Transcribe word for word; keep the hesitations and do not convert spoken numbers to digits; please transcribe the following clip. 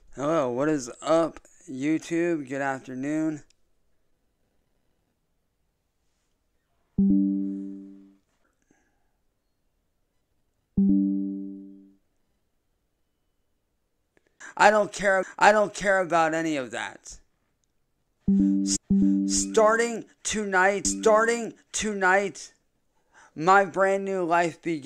Hello, what is up, YouTube? Good afternoon. I don't care. I don't care about any of that. Starting tonight, starting tonight, my brand new life begins.